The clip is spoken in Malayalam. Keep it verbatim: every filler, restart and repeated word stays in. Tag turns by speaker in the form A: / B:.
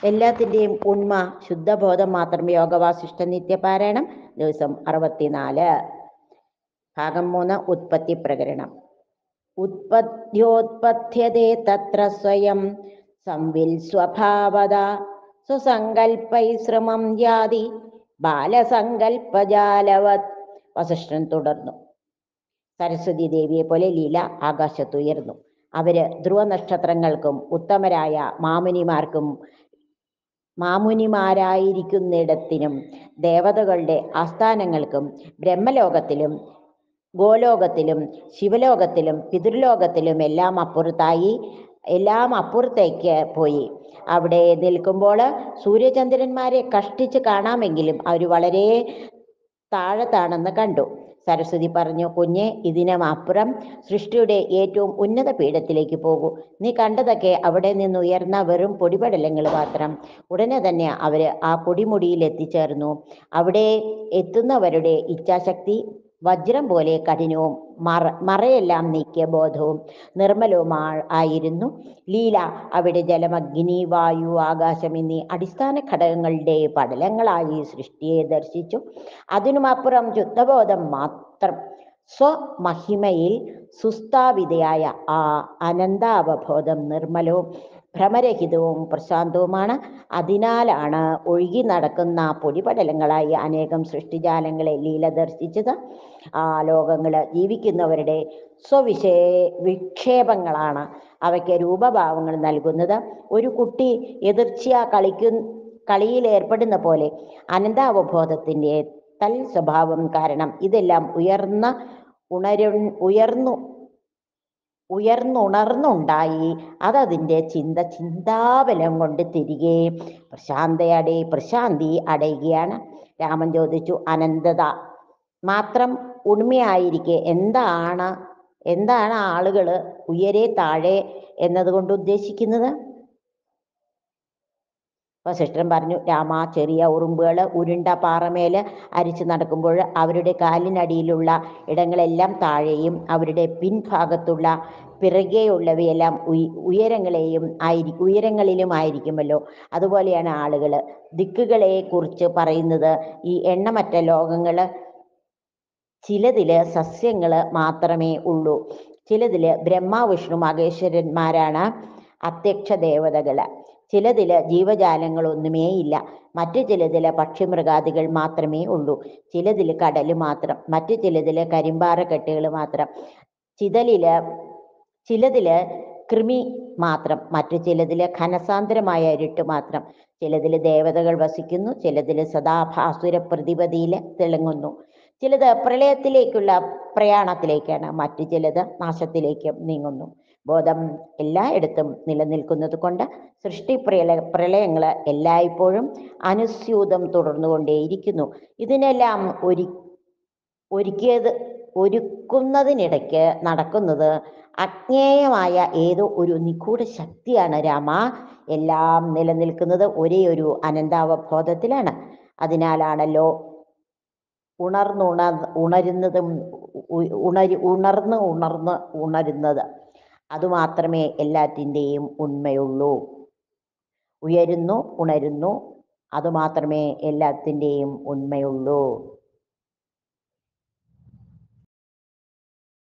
A: എല്ലാത്തിൻ്റെയും ഉണ്മ ശുദ്ധബോധം മാത്രം. യോഗവാസിഷ്ഠ നിത്യപാരായണം ദിവസം അറുപത്തിനാല്. ഭാഗം മൂന്ന്. ഉത്പത്തി പ്രകരണം. ഉത്പദ്യോത്പദ്ധ്യതേ തത്ര സ്വയം സംവിൽ സ്വഭാവത സ്വസങ്കൽപ്പൈശ്രമം യാതി ബാലസങ്കൽപ്പജാലവത്. വസിഷ്ഠൻ തുടർന്നു. സരസ്വതി ദേവിയെ പോലെ ലീല ആകാശത്തുയർന്നു. അവര് ധ്രുവ നക്ഷത്രങ്ങൾക്കും ഉത്തമരായ മാമുനിമാർക്കും മാമുനിമാരായിരിക്കുന്നിടത്തിനും ദേവതകളുടെ ആസ്ഥാനങ്ങൾക്കും ബ്രഹ്മലോകത്തിലും ഗോലോകത്തിലും ശിവലോകത്തിലും പിതൃലോകത്തിലും എല്ലാം അപ്പുറത്തായി എല്ലാം അപ്പുറത്തേക്ക് പോയി. അവിടെ നിൽക്കുമ്പോൾ സൂര്യചന്ദ്രന്മാരെ കഷ്ടിച്ച് കാണാമെങ്കിലും അവർ വളരെ താഴത്താണെന്ന് കണ്ടു. സരസ്വതി പറഞ്ഞു, കുഞ്ഞെ, ഇതിനും അപ്പുറം സൃഷ്ടിയുടെ ഏറ്റവും ഉന്നത പീഠത്തിലേക്ക് പോകൂ. നീ കണ്ടതൊക്കെ അവിടെ നിന്ന് ഉയർന്ന വെറും പൊടിപടലങ്ങൾ മാത്രം. ഉടനെ തന്നെ അവര് ആ പൊടിമുടിയിൽ എത്തിച്ചേർന്നു. അവിടെ എത്തുന്നവരുടെ ഇച്ഛാശക്തി വജ്രം പോലെ കഠിനവും മറ മറയെല്ലാം നീക്കിയ ബോധവും നിർമ്മലവും ആയിരുന്നു. ലീല അവിടെ ജലം, അഗ്നി, വായു, ആകാശം എന്നീ അടിസ്ഥാന ഘടകങ്ങളുടെ പടലങ്ങളായി സൃഷ്ടിയെ ദർശിച്ചു. അതിനുമപ്പുറം ശുദ്ധബോധം മാത്രം. സ്വമഹിമയിൽ സുസ്ഥാപിതയായ ആ അനന്താവബോധം നിർമ്മലവും ഭ്രമരഹിതവും പ്രശാന്തവുമാണ്. അതിനാലാണ് ഒഴുകി നടക്കുന്ന പൊടിപടലങ്ങളായി അനേകം സൃഷ്ടിജാലങ്ങളെ ലീല ദർശിച്ചത്. ആ ലോകങ്ങൾ ജീവിക്കുന്നവരുടെ സ്വവിശേ വിക്ഷേപങ്ങളാണ്. അവയ്ക്ക് രൂപഭാവങ്ങൾ നൽകുന്നത്. ഒരു കുട്ടി എതിർച്ചയാ കളിക്കു കളിയിൽ ഏർപ്പെടുന്ന പോലെ അനന്താവബോധത്തിൻ്റെ തൽ സ്വഭാവം കാരണം ഇതെല്ലാം ഉയർന്ന ഉണരു ഉയർന്നു ഉയർന്നുണർന്നുണ്ടായി. അതതിൻ്റെ ചിന്ത ചിന്താബലം കൊണ്ട് തിരികെ പ്രശാന്തയടെ പ്രശാന്തി അടയുകയാണ്. രാമൻ ചോദിച്ചു, അനന്തത മാത്രം ഉണ്മയായിരിക്കെ എന്താണ് എന്താണ് ആളുകൾ ഉയരെ താഴെ എന്നതുകൊണ്ട് ഉദ്ദേശിക്കുന്നത്? വസിഷ്ഠൻ പറഞ്ഞു, രാമ, ചെറിയ ഉറുമ്പുകൾ ഉരുണ്ട പാറമേൽ അരിച്ചു നടക്കുമ്പോൾ അവരുടെ കാലിനടിയിലുള്ള ഇടങ്ങളെല്ലാം താഴെയും അവരുടെ പിൻഭാഗത്തുള്ള പിറകെയുള്ളവയെല്ലാം ഉയ ഉയരങ്ങളെയും ആയിരിക്കും ഉയരങ്ങളിലും ആയിരിക്കുമല്ലോ. അതുപോലെയാണ് ആളുകൾ. ദിക്കുകളെ കുറിച്ച് പറയുന്നത് ഈ എണ്ണമറ്റ ലോകങ്ങൾ. ചിലതിൽ സസ്യങ്ങൾ മാത്രമേ ഉള്ളൂ. ചിലതിൽ ബ്രഹ്മ, വിഷ്ണു, മഹേശ്വരന്മാരാണ് അധ്യക്ഷ ദേവതകൾ. ചിലതിൽ ജീവജാലങ്ങളൊന്നുമേ ഇല്ല. മറ്റു ചിലതിൽ പക്ഷിമൃഗാദികൾ മാത്രമേ ഉള്ളൂ. ചിലതിൽ കടൽ മാത്രം. മറ്റു ചിലതിൽ കരിമ്പാറക്കെട്ടുകൾ മാത്രം. ചിതലിൽ ചിലതിൽ കൃമി മാത്രം. മറ്റു ചിലതിൽ ഘനസാന്ദ്രമായ ഇരുട്ട് മാത്രം. ചിലതിൽ ദേവതകൾ വസിക്കുന്നു. ചിലതിൽ സദാ ഭാസുര പ്രതിപതിയിൽ തിളങ്ങുന്നു. ചിലത് പ്രളയത്തിലേക്കുള്ള പ്രയാണത്തിലേക്കാണ്. മറ്റു ചിലത് നാശത്തിലേക്ക് നീങ്ങുന്നു. ബോധം എല്ലായിടത്തും നിലനിൽക്കുന്നത് കൊണ്ട് സൃഷ്ടി പ്രളയ പ്രളയങ്ങൾ എല്ലായ്പ്പോഴും അനുസ്യൂതം തുടർന്നുകൊണ്ടേയിരിക്കുന്നു. ഇതിനെല്ലാം ഒരു ഒരുക്കിയത് ഒരുക്കുന്നതിനിടയ്ക്ക് നടക്കുന്നത് അജ്ഞേയമായ ഏതോ ഒരു നിഗൂഢ ശക്തിയാണ് രാമ. എല്ലാം നിലനിൽക്കുന്നത് ഒരേ ഒരു അനന്താവബോധത്തിലാണ്. അതിനാലാണല്ലോ ഉണർന്നുണർ ഉണരുന്നതും ഉണരു ഉണർന്ന് ഉണർന്ന് ഉണരുന്നത്. അതുമാത്രമേ എല്ലാറ്റിൻ്റെയും ഉണ്മയുള്ളൂ. ഉയരുന്നു, ഉണരുന്നു, അതുമാത്രമേ എല്ലാത്തിൻ്റെയും ഉണ്മയുള്ളൂ.